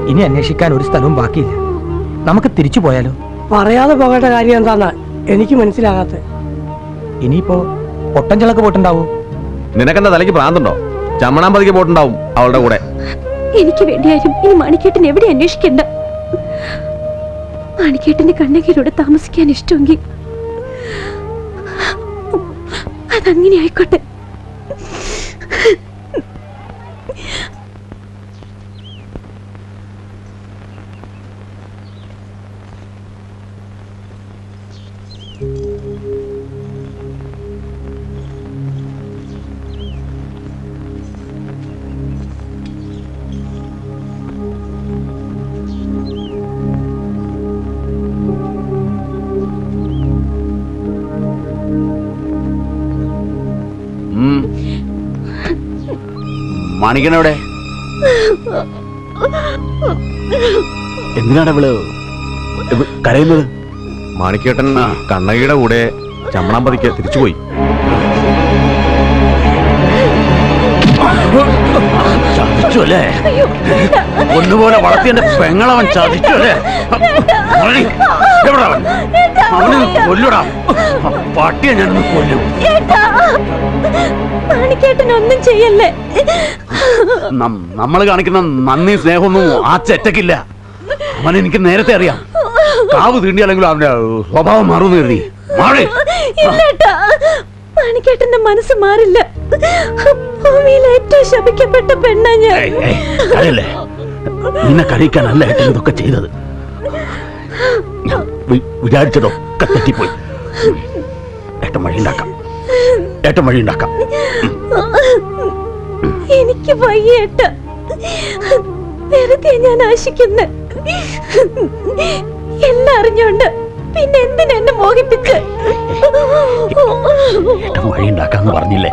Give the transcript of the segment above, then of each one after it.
ഇനി അന്വേഷിക്കാൻ ഒരു സ്ഥലവും ബാക്കിയില്ല. നമുക്ക് തിരിച്ചു പോയാലോ? പറയാതെ പോകേണ്ട കാര്യം എന്താന്നാ എനിക്ക് മനസ്സിലാകാത്ത. ഇനിയിപ്പോ പൊട്ടഞ്ചിളക്ക് പോയിട്ടുണ്ടാവോ? നിനക്കെന്താ തലയ്ക്ക് ഭ്രാന്തുണ്ടോ? ചമ്മണാമ്പതിക്ക് പോയിട്ടുണ്ടാവും അവളുടെ കൂടെ. എനിക്ക് വേണ്ടിയാരും ഈ മാണിക്കേട്ടൻ എവിടെ അന്വേഷിക്കണ്ട. മാണിക്കേട്ടന്റെ കണ്ണകയിലൂടെ താമസിക്കാൻ ഇഷ്ടമെങ്കിൽ അതങ്ങനെ ആയിക്കോട്ടെ. മാണിക്കനവിടെ? എന്തിനാണ് ഇവള് കരയുന്നത്? മാണിക്കേട്ടൻ കണ്ണകിയുടെ കൂടെ ചമ്മണാമ്പതിക്ക് തിരിച്ചുപോയി. ചതിച്ചു അല്ലേ? ഒന്നുപോലെ വളർത്തിയ പെങ്ങളവൻ ചതിച്ചു അല്ലേ? എവിടെ അവൻ? അവന് കൊല്ലൂടാ. പട്ടിയെ ഞാനൊന്ന് കൊല്ലും. ഒന്നും ചെയ്യല്ലേ. നമ്മൾ കാണിക്കുന്ന നന്ദി സ്നേഹമൊന്നും ആ ചെറ്റക്കില്ല. അവൻ എനിക്ക് നേരത്തെ അറിയാം. കാവ് തീണ്ടിയാലെങ്കിലും അവന്റെ സ്വഭാവം മാറുന്നു കരുതി. മാണിക്കേട്ടന്റെ മനസ്സ് മാറില്ല. ഭൂമിയിൽ ഏറ്റവും ശപിക്കപ്പെട്ട പെണ്ണാ ഞാൻ. നിന്നെ കഴിക്കാനല്ല ഏട്ടൻ ഇതൊക്കെ ചെയ്തത്. വിചാരിച്ചതൊക്കെ തെറ്റിപ്പോയി. ഏട്ടൻ വഴിയുണ്ടാക്കാം. എനിക്ക് വയ്യേട്ട. വെറുതെ ഞാൻ ആശിക്കുന്ന എല്ലാം അറിഞ്ഞോണ്ട് പിന്നെ എന്തിനാ എന്നെ മോഹിപ്പിച്ച്? വഴിയുണ്ടാക്കാന്ന് പറഞ്ഞില്ലേ?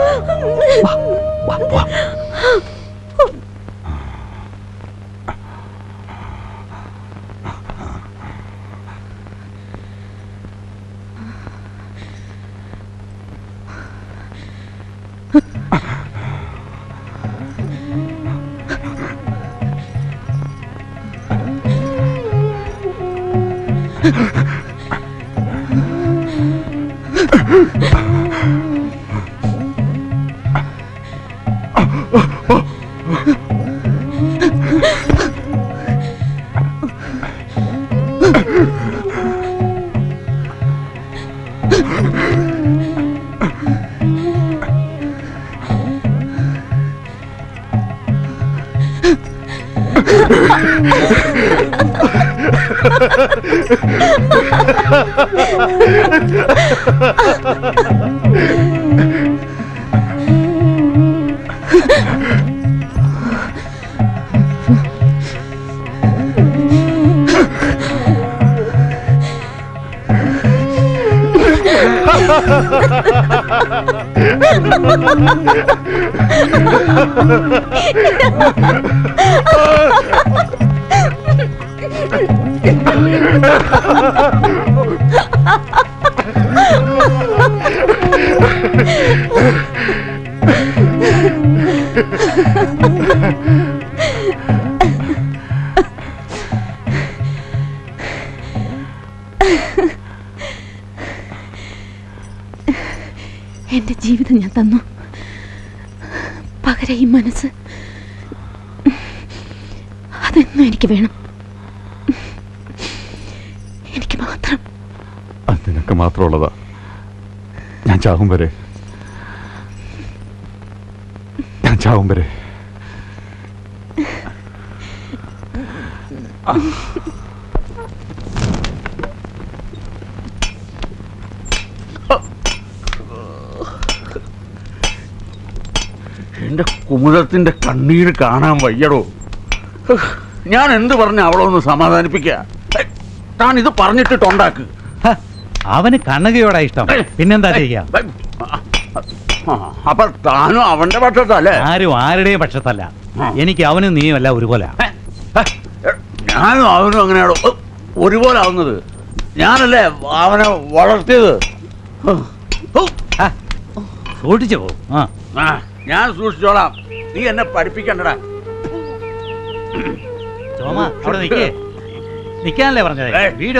എന്റെ ജീവിതം ഞാൻ തന്നു. പകരം ഈ മനസ്സ് അതെന്നും എനിക്ക് വേണം. എനിക്ക് മാത്രം. അത് നിനക്ക് മാത്രമുള്ളതാ. ഞാൻ ചാവും വരെ എന്റെ കുമുദത്തിന്റെ കണ്ണീര് കാണാൻ വയ്യടോ. ഞാൻ എന്ത് പറഞ്ഞ അവളൊന്ന് സമാധാനിപ്പിക്ക. താൻ ഇത് പറഞ്ഞിട്ടുണ്ടാക്ക്. അവന് കണ്ണകയോടാ ഇഷ്ടം, പിന്നെന്താ ചെയ്യാം? അപ്പൊ താനും അവന്റെ പക്ഷത്തല്ലേ? ആരും ആരുടെയും പക്ഷത്തല്ല. എനിക്ക് അവനും നീയും അല്ല ഒരുപോലെ. ഞാനും അവനും അങ്ങനെയാണോ ഒരുപോലെ ആവുന്നത്? ഞാനല്ലേ അവനെ വളർത്തിയത്. സൂക്ഷിച്ചു പോകും. ഞാൻ സൂക്ഷിച്ചോളാം. നീ എന്നെ പഠിപ്പിക്കണ്ടടാ. ചോമ അവിടെ നിൽക്കേ, നിൽക്കാനല്ലേ പറഞ്ഞത്? വീഡിയോ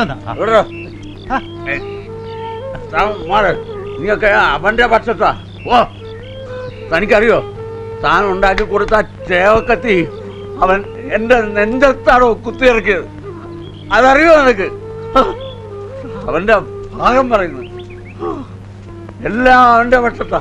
നീയൊക്കെ അവന്റെ പക്ഷത്താ. ഓ, തനിക്കറിയോ, താൻ ഉണ്ടാക്കി കൊടുത്ത ചേവക്കത്തി അവൻ എന്റെ നെഞ്ചത്താണോ കുത്തിയിറക്കിയത്? അതറിയോ നിനക്ക്? അവന്റെ ഭാഗം പറയുന്നു, എല്ലാം അവന്റെ പക്ഷത്താ.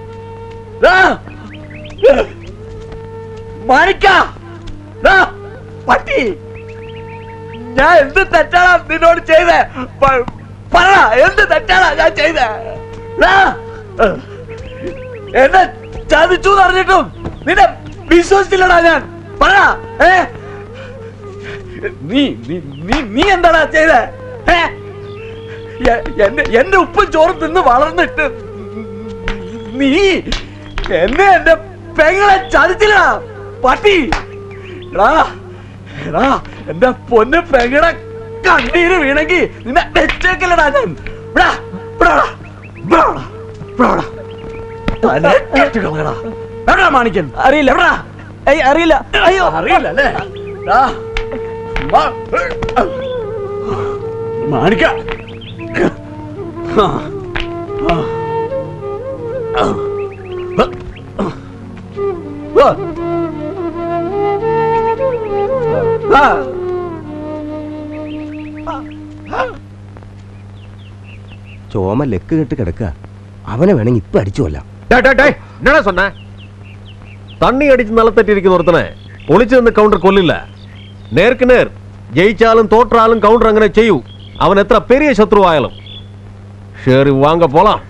പട്ടി, ഞാൻ എന്ത് തെറ്റാണ് നിന്നോട് ചെയ്തേ? പറ, എന്ത് തെറ്റാണ് ഞാൻ ചെയ്തേ? എന്നെ ചതിച്ചു പറഞ്ഞിട്ടും നിന്നെ വിശ്വസിച്ചില്ലടാ ഞാൻ. പറ, നീ എന്താടാ ചെയ്തേ? എന്റെ ഉപ്പും ചോറും തിന്ന് വളർന്നിട്ട് നീ എന്നെ എന്റെ പെങ്ങളെ ചതിച്ചില്ലടാ പട്ടി. എന്റെ പൊന്ന് പെങ്ങളെ കണ്ണീര് വീണെങ്കി നിന്നെ വെച്ചേക്കല്ലടാ ഞാൻ. മാണിക്കൻ അറിയില്ല, അറിയില്ല. അയ്യോ, അറിയില്ല അല്ലേ? മാണിക്ക, ചോമ ലെക്ക് കെട്ട് കിടക്കുക. അവനെ വേണമെങ്കിൽ ഇപ്പൊ അടിച്ചു കൊല്ലാം. என்னடா சொன்ன? தண்ணி அடிச்சு நிலத்தட்டி ஒருத்தனை ஒளிச்சு வந்து கவுண்டர் கொல்லில்ல. நேருக்கு நேர் ஜெயிச்சாலும் தோற்றாலும் கவுண்டர் அங்கே செய்யும். அவன் எத்தனை பெரிய சத்ருவாயாலும். சரி, வாங்க போலாம்.